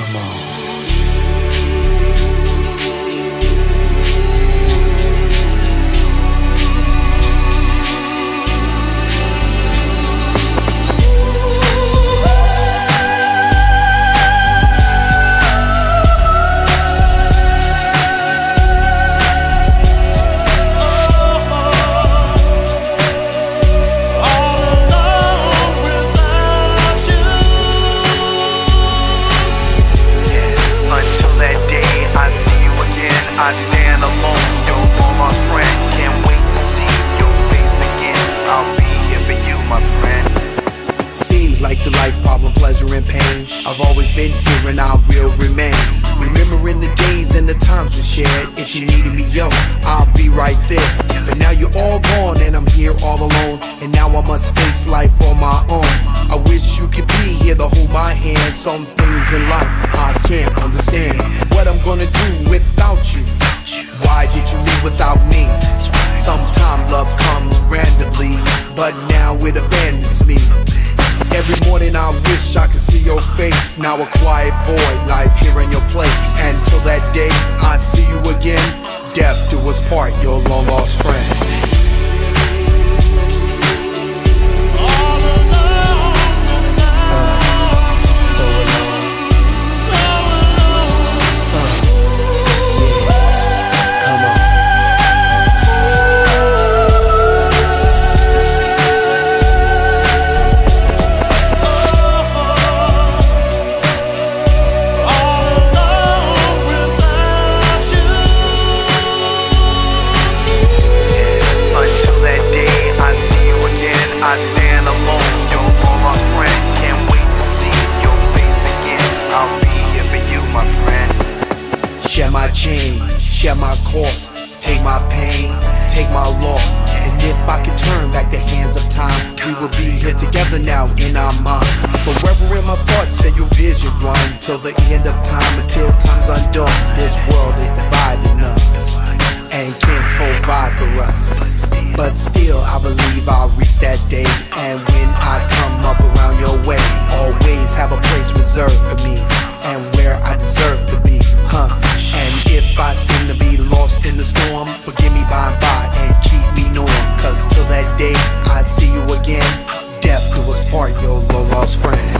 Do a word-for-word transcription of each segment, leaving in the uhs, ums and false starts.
Come on. I stand alone, you're all my friend. Can't wait to see your face again. I'll be here for you, my friend. Seems like the life problem, pleasure and pain. I've always been here and I will remain. Remembering the days and the times we shared. If you needed me, yo, I'll be right there. But now you're all gone and I'm here all alone. And now I must face life on my own. I wish you could be here to hold my hand. Some things in life I can't understand. What I'm gonna do without you? Why did you leave without me? Sometimes love comes randomly, but now it abandons me. Every morning I wish I could see your face. Now a quiet boy lies here in your place. And till that day I see you again, death do us part, your long lost friend. I stand alone, you're all my friend. Can't wait to see your face again. I'll be here for you, my friend. Share my chain, share my course. Take my pain, take my loss. And if I could turn back the hands of time, we will be here together now in our minds. Forever in my thoughts and your vision run till the end of time, until time's undone. This world is dividing us and can't provide for us. But still I believe I'll reach that day. And when I come up around your way, always have a place reserved for me, and where I deserve to be, huh? And if I seem to be lost in the storm, forgive me by and by and keep me knowing. Cause till that day I see you again, death do us part, your long lost friend.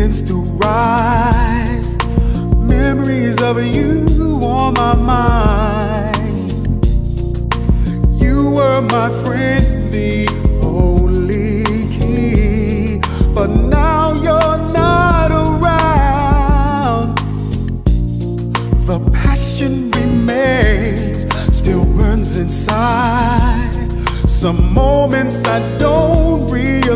begins to rise. Memories of you on my mind. You were my friend, the only key, but now you're not around. The passion remains, still burns inside. Some moments I don't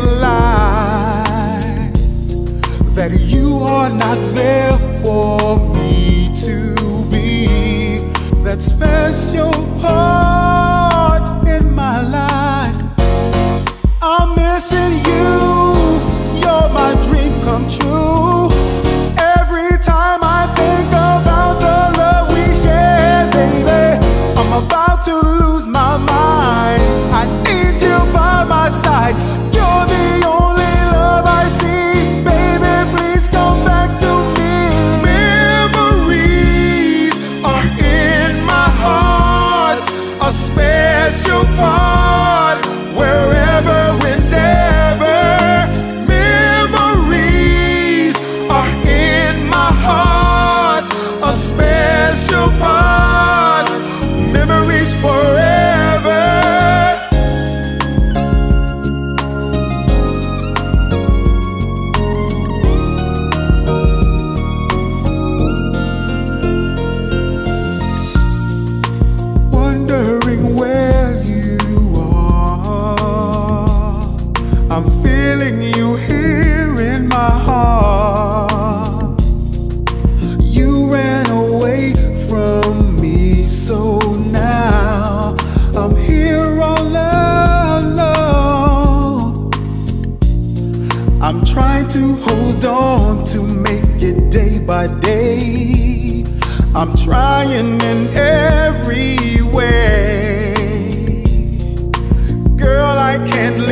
realize that you are not there for me to be that special part in my life. I'm missing you, you're my dream come true. Every time I think about the love we shared, baby, I'm about to lose my mind. I need you by my side. You're the only love I see. Baby, please come back to me. Memories are in my heart, a special part, wherever, whenever. Memories are in my heart, a special part, memories forever. Wondering where you are, I'm feeling you here in my heart. You ran away from me, so now I'm here all alone. I'm trying to hold on to make it day by day. I'm trying in every way. Girl, I can't